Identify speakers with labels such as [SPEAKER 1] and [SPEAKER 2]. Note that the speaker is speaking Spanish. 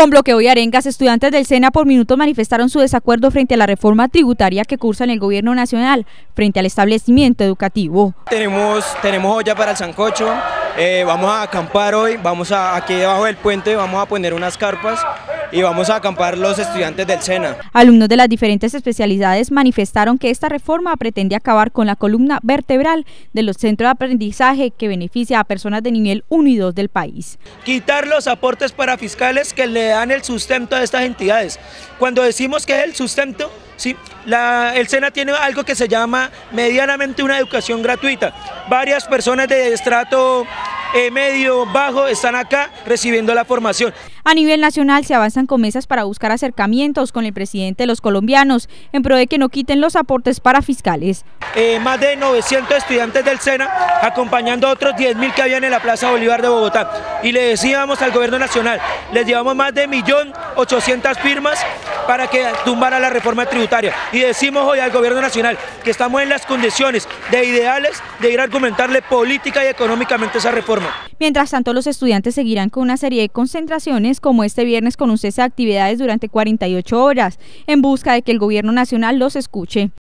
[SPEAKER 1] Con bloqueo y arengas, estudiantes del SENA por minutos manifestaron su desacuerdo frente a la reforma tributaria que cursa en el gobierno nacional frente al establecimiento educativo.
[SPEAKER 2] Tenemos olla para el sancocho, vamos a acampar hoy, aquí debajo del puente, vamos a poner unas carpas y vamos a acampar los estudiantes del SENA.
[SPEAKER 1] Alumnos de las diferentes especialidades manifestaron que esta reforma pretende acabar con la columna vertebral de los centros de aprendizaje que beneficia a personas de nivel 1 y 2 del país.
[SPEAKER 2] Quitar los aportes parafiscales que le dan el sustento a estas entidades. Cuando decimos que es el sustento, sí, el SENA tiene algo que se llama medianamente una educación gratuita. Varias personas de estrato medio, bajo están acá recibiendo la formación.
[SPEAKER 1] A nivel nacional se avanzan con mesas para buscar acercamientos con el presidente de los colombianos en pro de que no quiten los aportes parafiscales.
[SPEAKER 2] Más de 900 estudiantes del SENA acompañando a otros 10.000 que habían en la Plaza Bolívar de Bogotá. Y le decíamos al gobierno nacional, les llevamos más de 1.800.000 firmas para que tumbara la reforma tributaria. Y decimos hoy al gobierno nacional que estamos en las condiciones de ideales de ir a argumentarle política y económicamente esa reforma.
[SPEAKER 1] Mientras tanto, los estudiantes seguirán con una serie de concentraciones como este viernes con un cese de actividades durante 48 horas en busca de que el gobierno nacional los escuche.